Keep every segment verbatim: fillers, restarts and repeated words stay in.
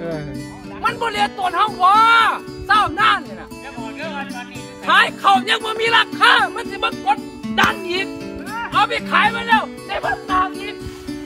มันบริเวณตัวเท้าวะเศร้าหน้าเนี่ยนะขายเขายังไม่มีราคามันจะมากดดันอีกเอาไปขายมาแล้วได้เพิ่มตามอีก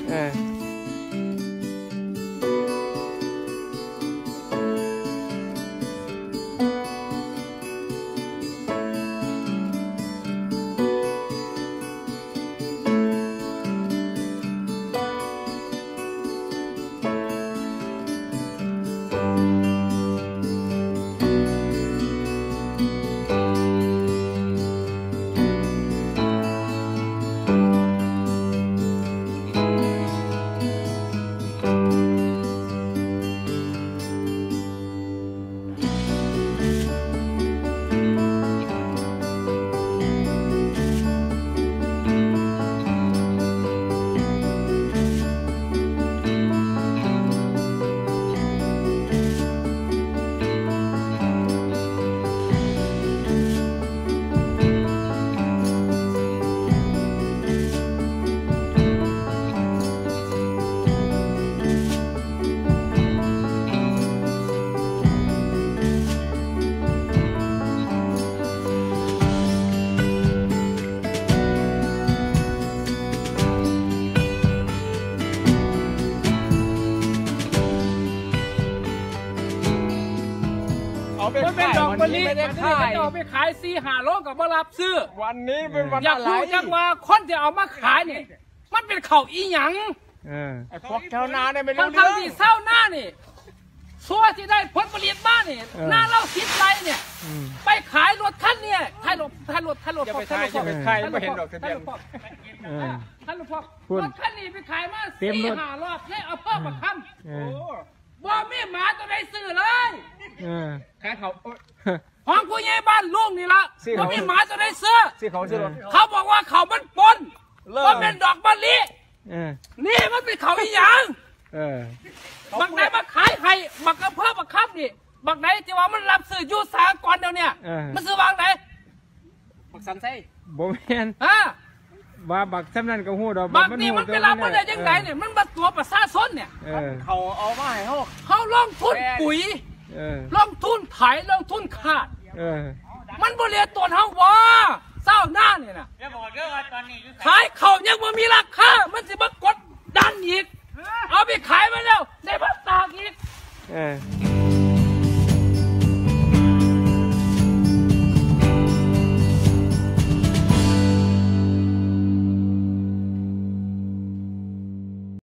มันเป็นดอกมะลิมันจะเอาไปขายซีหาโลกับมารับซื้อวันนี้เป็นวันอยากรู้จังว่าคนที่เอามาขายเนี่ยมันเป็นเข่าอีหยังไอ้พวกชาวนาเนี่ยไม่รู้เรื่องทั้งที่เศร้าหน้านี่ซัวที่ได้ผลผลิตบ้านนี่หน้าเล่าคิดไรเนี่ยไปขายรถคันเนี่ยท้ายรถท้ายรถท้ายรถพอกท้ายรถพอกใครไม่เห็นดอกทะเบียนท้ายรถพอกรถคันนี้ไปขายมาสี่ห้ารอบเลยเอาเพิ่มมาคำบ่มีหมาตัวใดซื้อเลยขายเขาของผู้ใหญ่บ้านลุงนี่ละบ่มีหมาตัวใดซื้อเขาบอกว่าเขามันปนว่าเป็นดอกมะลินี่มันเป็นเขาอีหยังบักไหนมาขายให้บักกระเพื่อบักคับนี่บักไหนที่ว่ามันรับซื้อยูสากรเดียวเนี่ยมันซื้อวางไหนบักสันไส้บ่แม่นฮะว่าบักซ้ำนั่นก็หูดอกบักนี่มันไปรับมันได้ยังไงเนี่ยมันมาตัวประสาทนเนี่ยเขาเอามาให้เขาเขาลงทุนปุ๋ยลงทุนไถลงทุนขาดมันบริเวณตัวเท้าวะเศร้าหน้าเนี่ยนะขายเขายังไม่มีราคามันจะมากด